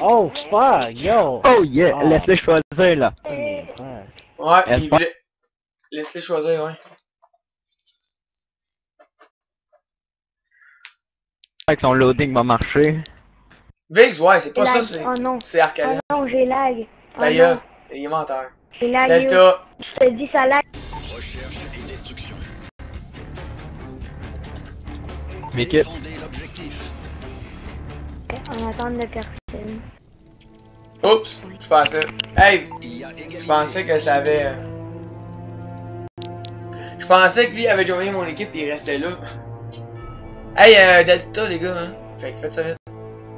Oh, fuck, yo! Oh yeah, Oh. laisse-le choisir là. Ouais, Elle il part. voulait... Laisse-les choisir, ouais. Avec son loading va marcher. Vix, ouais, c'est pas Lag. ça, c'est... Oh non. C'est Arcadian. Oh non, j'ai lag. Oh Ta gueule, non. il est menteur. J'ai lag. Delta. Je te dis ça lag. Recherche et destruction. Make it. Défendez l'objectif. On attend de personne. Oups, je pensais... Hey, Il y a égalité. je pensais que ça avait... Je pensais que lui avait joigné mon équipe et il restait là. Hey, Delta, les gars, hein. Fait que faites ça vite.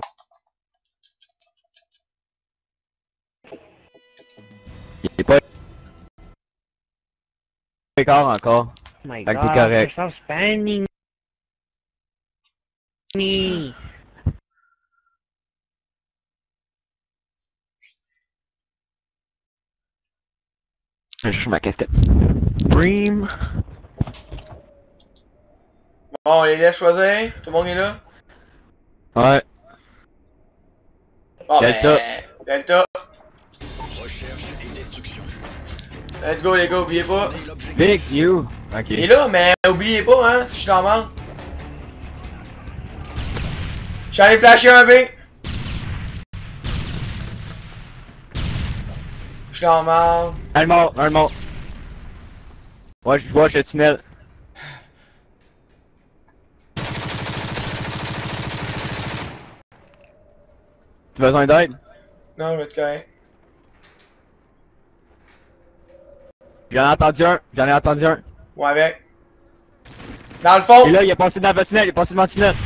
Il est pas écart encore. Oh my Fait que god, c'est correct. stop spamming me! Je suis ma casquette. Bream. Bon, on les laisse choisir. Tout le monde est là. Ouais. Bon, Delta. Delta. Recherche et destruction. Let's go, les gars, oubliez pas. Défendez l'objectif. Big you. Ok. Il est là, mais oubliez pas, hein, si je suis normal. J'en ai flashé un B. Je suis normal. Un mort, un mort. Ouais, je vois, je tunnel. Tu as besoin d'aide? Non, je vais être correct. J'en ai entendu un, j'en ai entendu un. Ouais, avec. Dans le fond. Et là, il est passé dans le tunnel, il est passé dans le tunnel.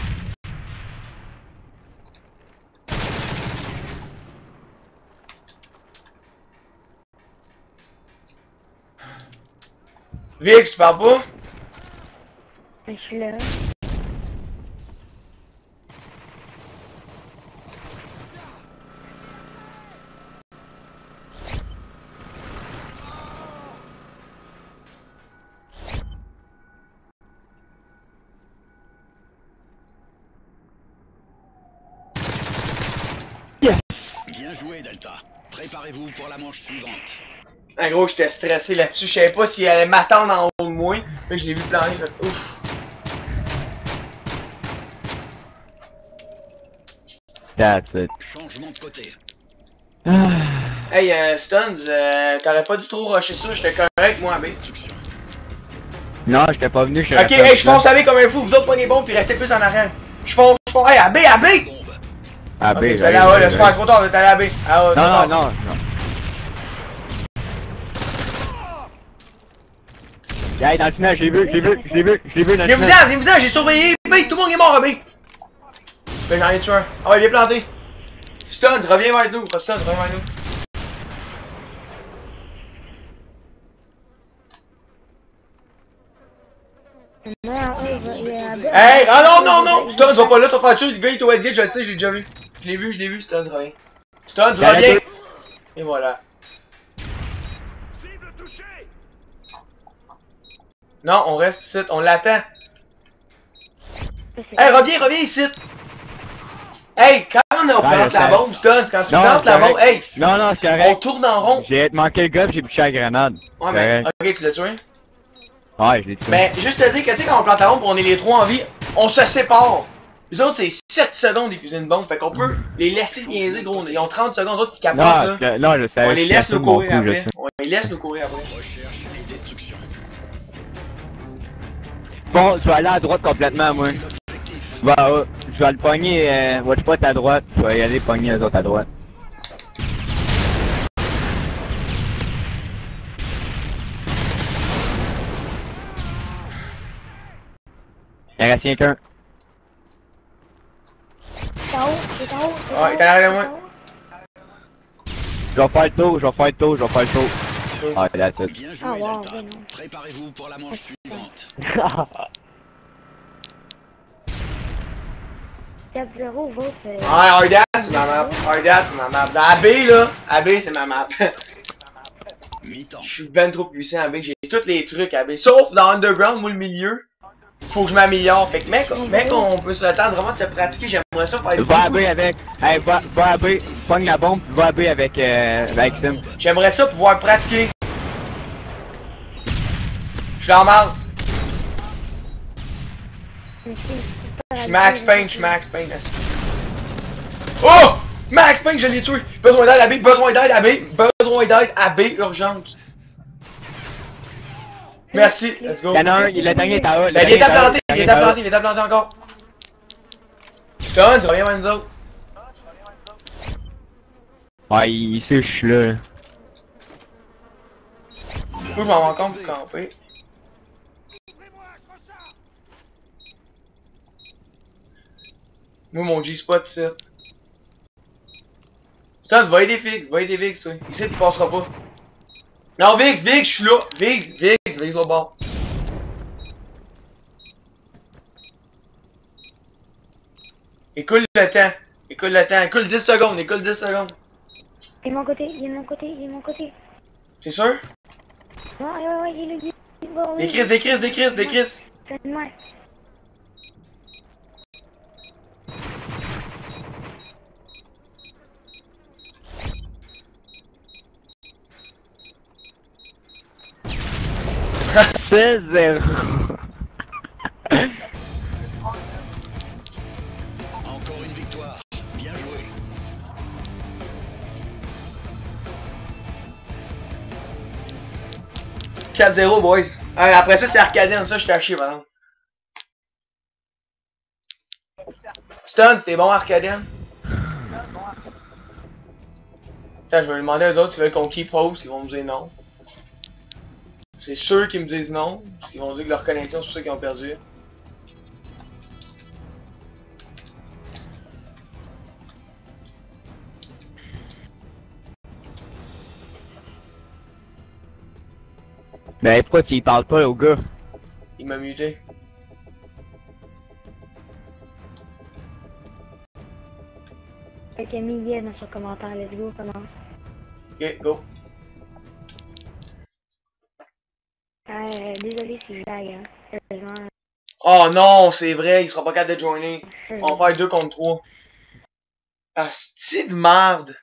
Vix, tu parles pas? Je suis là. Yes! Bien joué, Delta. Préparez-vous pour la manche suivante. En gros, j'étais stressé là-dessus. Je savais pas si elle allait m'attendre en haut de moi. Là, je l'ai vu planter. J'ai fait ouf. That's it. Changement de côté. Ah. Hey, Stuns, t'aurais pas dû trop rusher ça. J'étais correct, moi, B. Destruction. Non, j'étais pas venu, je Ok, hey, je fonce à B comme un fou. Vous autres, prenez bon, puis restez plus en arrière. Je fonce. Hey, à B, à B! Bombe. Ah, Ok, B, vous allez à A, laisse faire trop tard, vous êtes allé à B. Ah, ouais, trop Non, tard. non, non, non. Hey, dans le tunnel, je l'ai vu, je l'ai vu, je l'ai vu, je l'ai vu dans le tunnel. Viens-vous-en, j'ai surveillé B, tout le monde est mort à B. Ben, j'en ai tué un. Ah ouais, il est planté. Stuns, reviens vers nous. Stuns, reviens vers nous. Non, il est à bas. Hey, ah non, non, non! Stuns, va pas là, tu vas faire tuer, le gars il est au headgate, je le sais, je l'ai déjà vu. Je l'ai vu, Stuns, reviens. Stuns, reviens! Et voilà. Non, on reste ici, on l'attend. Hey, reviens ici! Hey, quand on plante la bombe, Stuns, quand tu plantes la bombe, hey! Non, non, c'est On correct. tourne en rond! J'ai manqué le gars pis j'ai bouché la grenade. Ouais, mais, Correct. ok, tu l'as tué? Ouais, je l'ai tué. Mais, juste te dire que, tu sais, quand on plante la bombe, on est les trois en vie, on se sépare! Les autres, c'est 7 secondes d'épuiser une bombe, fait qu'on peut les laisser niaiser, gros. Ils ont 30 secondes, d'autres qui capotent, Non, là. non, je savais. On les laisse je nous sais mon courir coup, je après. sais. On les laisse nous courir après. Recherche et destruction. Bon, je vais aller à droite complètement, moi. L'objectif. Bah, je vais le pogner, watch pas à droite. Je vais y aller pogner les autres à droite. Il en reste rien qu'un. C'est en haut, c'est en haut. c'est en Ouais, haut, t'es en arrière de c'est moi. en haut. Je vais faire le tour, je vais faire le tour, je vais faire le tour. Ah, that's it. Bien joué, Ah, wow, Delta. ben non. Préparez-vous pour la manche suivante. 4-0, vote. Ouais, Hardad, c'est ma map. Hardad, c'est ma map. Dans AB, là, AB, c'est ma map. Mi-temps. Je suis ben trop puissant AB. J'ai tous les trucs AB. Sauf dans Underground, moi, le milieu. Faut que je m'améliore. Fait que mec, on peut s'attendre vraiment de se pratiquer. J'aimerais ça faire Va à B avec. Hey, va à B. Pogne la bombe, va à B avec Sim. J'aimerais ça pouvoir pratiquer. Je suis en marre. Je suis Max Payne, Oh! Max Payne, je l'ai tué! Besoin d'aide à B, besoin d'aide à B, urgence. Merci, let's go. Y'en a un, le dernier est à A. Il est à planter encore. Stun, tu reviens vers nous autres. Ouais, il sait que je suis là. Du coup, je m'en rends compte pour camper. Moi, mon G-spot, c'est. Stun, va aider Vix, toi. Ici, tu passeras pas. Non, Vix, je suis là. Vix au bord. Écoule le temps. Écoule 10 secondes. Il est de mon côté. T'es sûr? Ouais, il est là. Décrise. C'est de moi. C'est 0. Encore une victoire. Bien joué. « 4-0, boys. Après ça, c'est Arcadian. Ça, je t'ai haché, maintenant. Stun, c'était bon, Arcadian? Attends, je vais demander aux autres s'ils veulent qu'on keep host. Ils vont me dire non. C'est sûr qu'ils me disent non. Ils vont dire que leur connexion, c'est ceux qui ont perdu. Mais pourquoi tu parles pas au gars? Il m'a muté. Avec Emilia dans son commentaire, let's go, commence. Ok, go. Désolé si je lag, hein. Sérieusement. Oh non, c'est vrai, il sera pas capable de joiner. On va faire 2 contre 3. Asti de merde.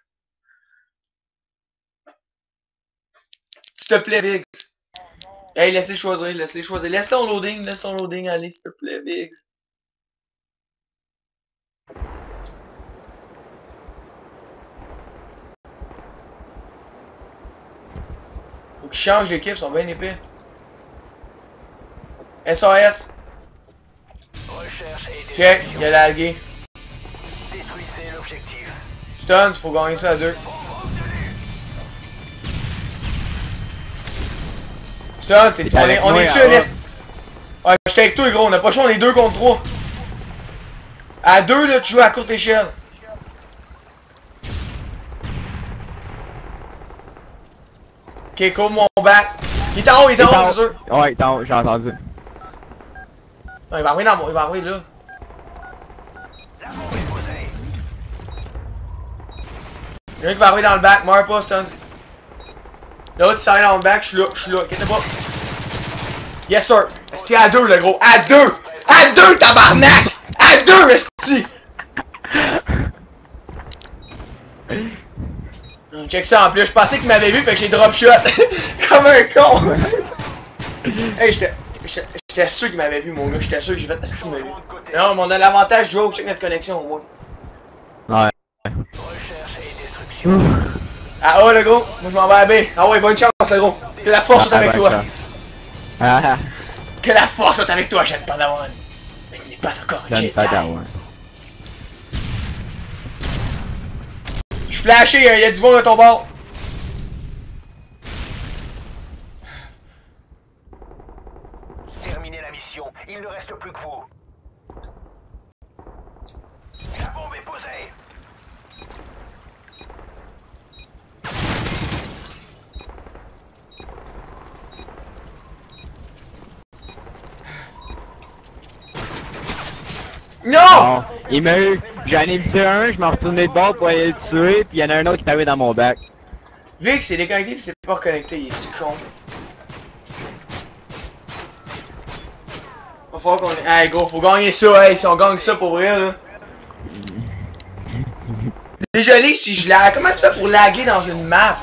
S'il te plaît, Biggs. Hey, laisse-les choisir. Laisse ton loading, allez, s'il te plaît, Biggs. Faut qu'ils changent d'équipe, ils sont bien épais. SOS. Recherche et Check, il a lagué. détruisez l'objectif. Stuns, faut gagner ça à 2. Stuns, on est dessus, Ernest. Ouais, j'étais avec toi, gros, on a pas le choix, on est 2 contre 3. À 2, là, tu joues à courte échelle. Ok, cool, mon back. Il est en haut, c'est sûr. Ouais, il est en haut, j'ai entendu. Non, il va arriver il va arriver là. Il y en a qui va arriver dans le back, meurs pas, Stuns. L'autre, il s'arrête dans le back, je suis là, inquiète pas. Yes, sir. C'était à 2, le gros. À 2! À 2, tabarnak! À 2, esti! Check ça en plus, je pensais qu'il m'avait vu, fait que j'ai drop shot. Comme un con! Hey, j'étais sûr qu'il m'avait vu, mon gars. J'étais sûr que j'ai fait parce qu'il m'avait vu. Non, mais on a l'avantage de jouer au check notre connexion, au moins. Ouais. Recherche et destruction. Ah oh, le gros. Moi, je m'en vais à B. Ah ouais, bonne chance, le gros. Que la force soit avec toi. Que la force soit avec toi, Jeanne Padawan. Mais il n'est pas encore un Jedi. Je suis flashé, il y a du monde à ton bord. Terminez la mission, il ne reste plus que vous. La bombe est posée. Non! Il m'a eu. J'en ai vu un, je m'en retourné de bord pour aller le tuer, puis il y en a un autre qui est arrivé dans mon bac. Vic, c'est déconnecté pis c'est pas reconnecté, il est con. Va falloir qu'on... Hey gros, faut gagner ça, hey, si on gagne ça pour vrai là. Désolé si je lag. Comment tu fais pour laguer dans une map?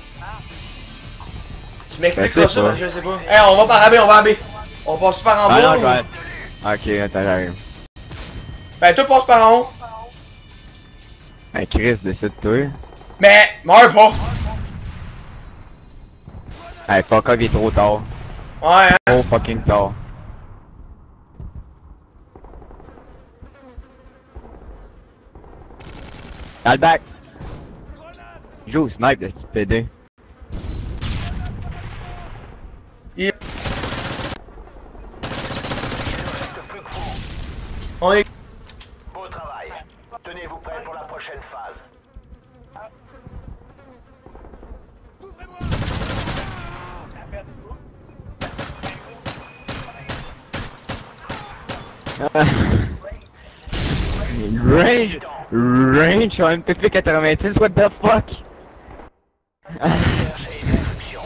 Tu m'expliqueras Ben, ça, je sais pas. Hey, on va par A, B, on va à B. On passe par en bas. Ah non, ou... je vais... Ok, attends, j'arrive. Ben, toi passe par en haut. Hey, Chris, décide-toi. Mais, meurs pas. Hey, fuck off, il est trop tard. Ouais, hein. Trop fucking tard. Dans le back! Joue au snipe, le petit PD. On est... Beau travail. Tenez-vous prêts pour la prochaine phase. Range! Range sur MP86, what the fuck? Recherche et destruction.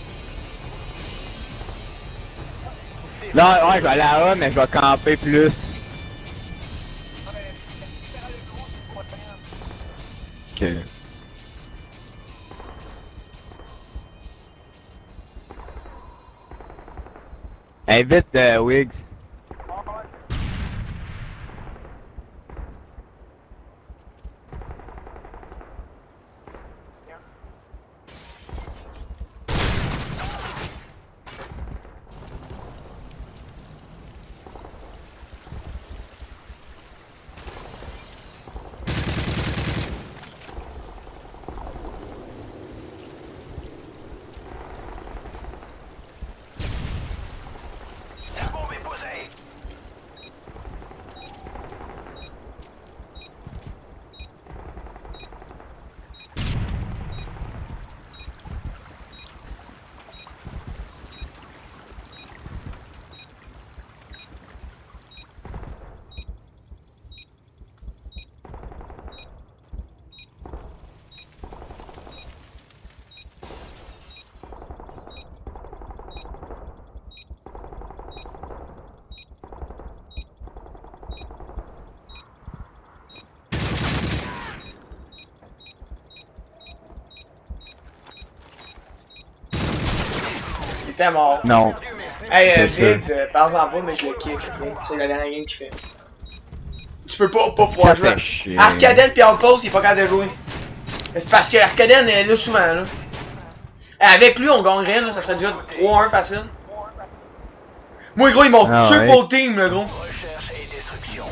Là, ouais, je vais aller à A, mais je vais camper plus. Ok. Hey, vite, Wiggs. La bombe est posée. Il était mort. Non. Hey, C'est Viggs, parle-en pas, mais je le kick. Okay? C'est la dernière game qu'il fait. Tu peux pas pouvoir Ça jouer. fait chier. Arcaden pis Outpost, il est pas capable de jouer. Mais c'est parce que Arcaden est là souvent, là. Avec lui, on gagnerait, là, ça serait déjà 3-1 facile. Moi, gros, ils m'ont Ah, triple ouais. team, là, gros. Recherche et destruction.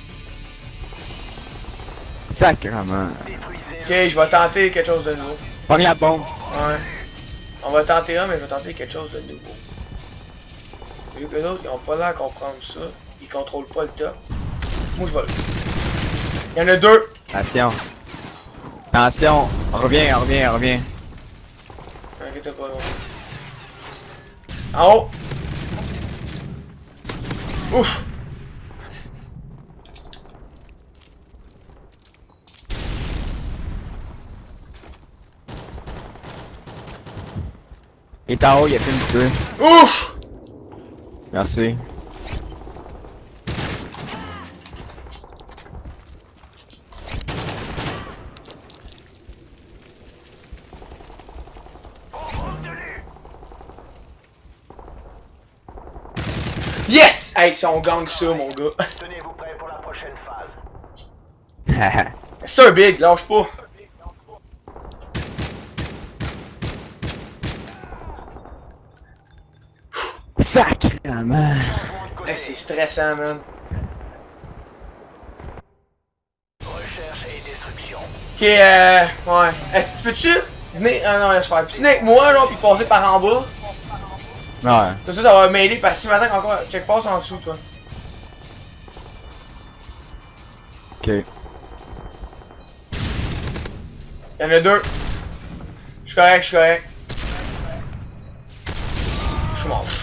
Sacrement. Détruisez Ok, je vais tenter quelque chose de nouveau. Pogne la bombe. Ouais. On va tenter un, mais je vais tenter quelque chose de nouveau. Vu que d'autres, ils ont pas l'air à comprendre ça. Ils contrôlent pas le top. Moi, je vais le... Il y en a deux. Attention. Attention. Reviens, reviens, reviens. Inquiète pas, gros. En haut. Ouf. Il est en haut, il a fait une tuer. Ouf. Merci. Yes! Hey, si on gagne ça, mon gars. Tenez-vous prêts pour la prochaine phase. C'est un big, lâche pas. Sacrement. Hey, c'est stressant, man. Recherche et destruction. Ok, ouais. Est-ce que tu peux-tu venir... Ah non, laisse faire. Peux-tu venir avec moi, là, puis passer par en bas? Ouais. Comme ça va m'aider, parce que si m'attaque encore, check passe en dessous, toi. Ok. Y'en a deux. Je suis correct, je suis correct. Je suis mort.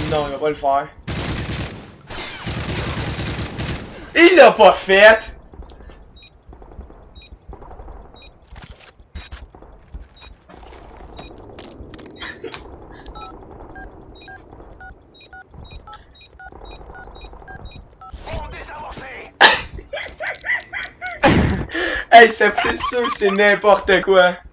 Non, il va pas le faire. Il l'a pas fait! Hey, c'est sûr, c'est n'importe quoi.